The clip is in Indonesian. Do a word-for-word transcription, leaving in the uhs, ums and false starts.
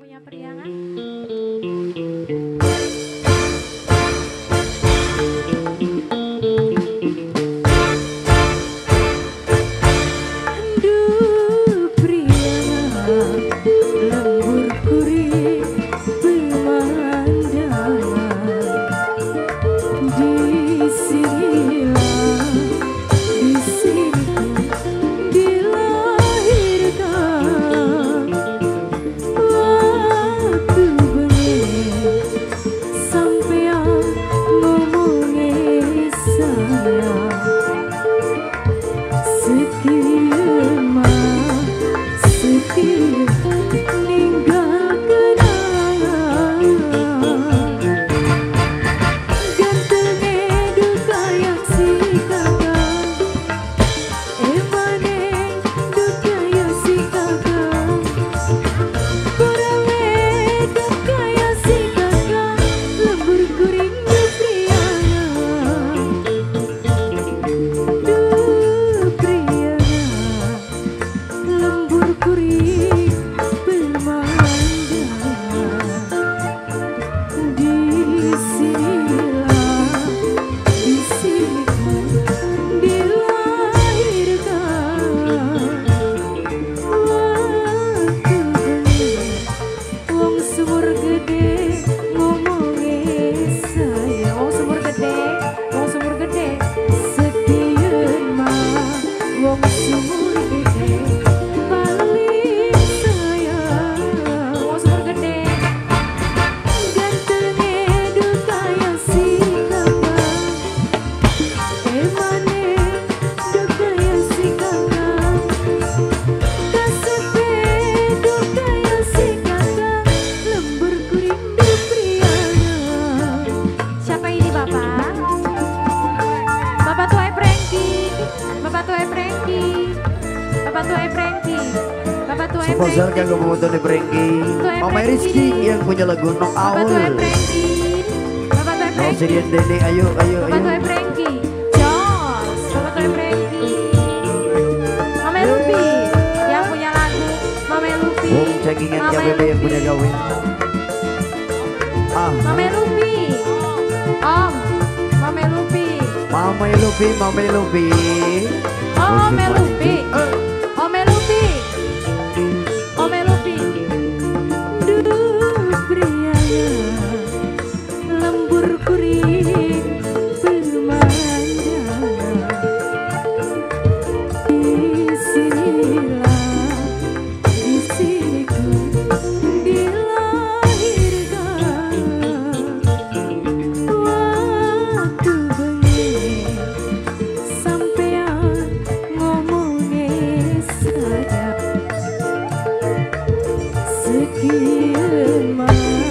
punya periangan. Sponsor kanggo pemotone Prengki. Mama Rizky yang punya lagu Nok Awul. Bapak Sirian Dede, ayo ayo ayo. Bapak Tuai Prengki. Jos, Bapak Tuai Prengki. Mama Lupi yang punya lagu Mama Lupi. Wong cagingan K B B yang punya gawe. Ah. Mama Lupi. Om, Mama Lupi. Mama Lupi, Mama Lupi. Oh, Mama Lupi. Ome Lupi. Ome Lupi. Duh priaya lembur kuring bermandangan. Disinilah disiniku dilahirkan. Waktu bengi sampean ngomongnya saja. Sekian